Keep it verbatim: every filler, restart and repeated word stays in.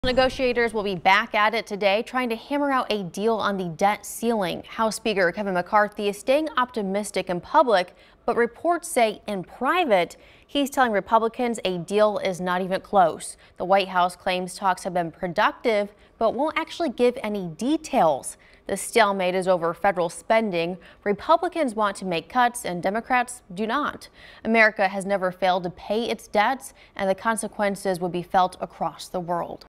Negotiators will be back at it today, trying to hammer out a deal on the debt ceiling. House Speaker Kevin McCarthy is staying optimistic in public, but reports say in private, he's telling Republicans a deal is not even close. The White House claims talks have been productive, but won't actually give any details. The stalemate is over federal spending. Republicans want to make cuts and Democrats do not. America has never failed to pay its debts, and the consequences would be felt across the world.